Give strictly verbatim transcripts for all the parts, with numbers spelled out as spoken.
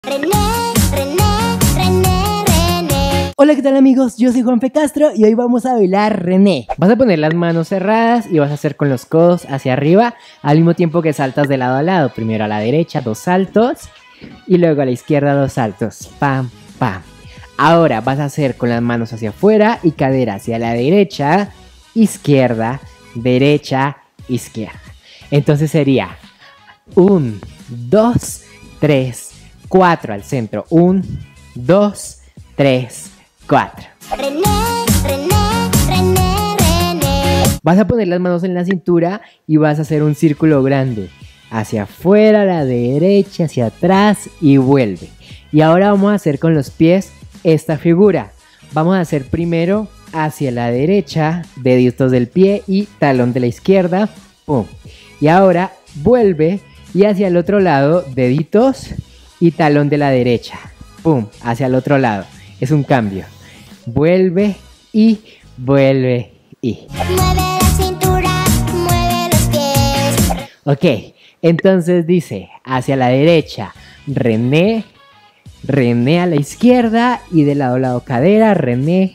René, René, René, René. Hola, ¿qué tal amigos? Yo soy Juanfe Castro y hoy vamos a bailar René. Vas a poner las manos cerradas y vas a hacer con los codos hacia arriba al mismo tiempo que saltas de lado a lado. Primero a la derecha, dos saltos y luego a la izquierda, dos saltos. Pam, pam. Ahora vas a hacer con las manos hacia afuera y cadera hacia la derecha, izquierda, derecha, izquierda. Entonces sería uno, dos, tres, cuatro al centro. uno, dos, tres, cuatro. René, René, René, René. Vas a poner las manos en la cintura y vas a hacer un círculo grande. Hacia afuera, a la derecha, hacia atrás y vuelve. Y ahora vamos a hacer con los pies esta figura. Vamos a hacer primero hacia la derecha, deditos del pie y talón de la izquierda. Pum. Y ahora vuelve y hacia el otro lado, deditos y talón de la derecha. Pum, hacia el otro lado. Es un cambio. Vuelve y vuelve y. Mueve la cintura, mueve los pies. Ok, entonces dice hacia la derecha, René, René a la izquierda y de lado a lado cadera, René,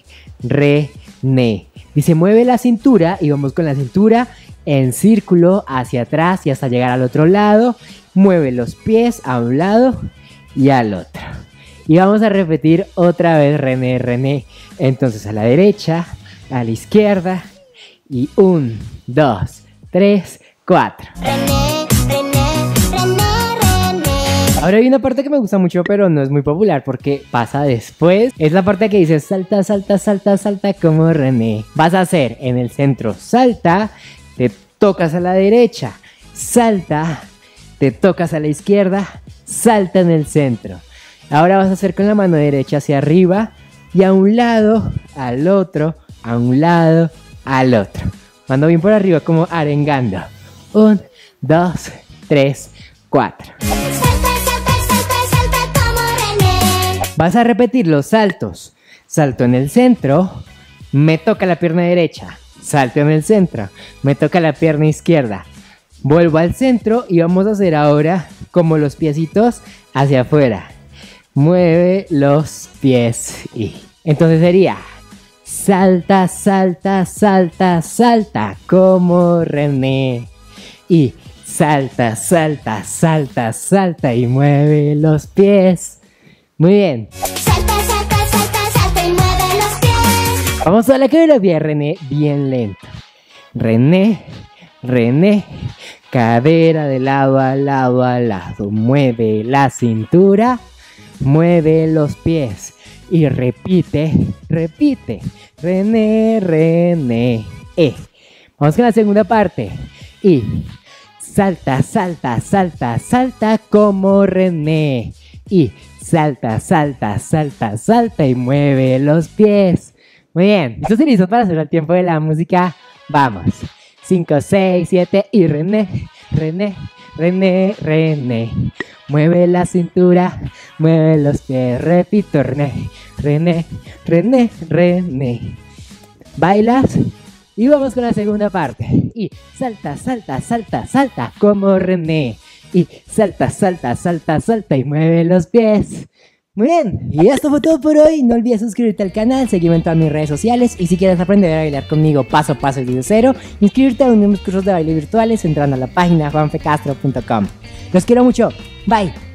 René. Dice mueve la cintura y vamos con la cintura en círculo hacia atrás y hasta llegar al otro lado. Mueve los pies a un lado y al otro. Y vamos a repetir otra vez René, René. Entonces a la derecha, a la izquierda y uno, dos, tres, cuatro. René, René, René, René. Ahora hay una parte que me gusta mucho pero no es muy popular porque pasa después. Es la parte que dice salta, salta, salta, salta como René. Vas a hacer en el centro salta, te tocas a la derecha, salta, te tocas a la izquierda, salta en el centro. Ahora vas a hacer con la mano derecha hacia arriba y a un lado, al otro, a un lado, al otro. Mando bien por arriba como arengando. Un, dos, tres, cuatro. Salta, salta, salta, salta como René. Vas a repetir los saltos. Salto en el centro, me toca la pierna derecha. Salto en el centro, me toca la pierna izquierda. Vuelvo al centro y vamos a hacer ahora como los piecitos hacia afuera. Mueve los pies y... Entonces sería salta, salta, salta, salta como René. Y salta, salta, salta, salta y mueve los pies. Muy bien. Salta, salta, salta, salta y mueve los pies. Vamos a la coreografía, René, bien lento. René, René, cadera de lado a lado a lado. Mueve la cintura, mueve los pies. Y repite, repite. René, René, eh. Vamos con la segunda parte. Y salta, salta, salta, salta como René. Y salta, salta, salta, salta y mueve los pies. Muy bien, ¿estás listo para hacer el tiempo de la música? Vamos. cinco, seis, siete y René, René, René, René. Mueve la cintura, mueve los pies. Repito, René, René, René, René. Bailas y vamos con la segunda parte. Y salta, salta, salta, salta como René. Y salta, salta, salta, salta y mueve los pies. Muy bien, y esto fue todo por hoy. No olvides suscribirte al canal, seguirme en todas mis redes sociales. Y si quieres aprender a bailar conmigo paso a paso desde cero, inscribirte a uno de mis cursos de baile virtuales entrando a la página juanfe castro punto com. Los quiero mucho, bye.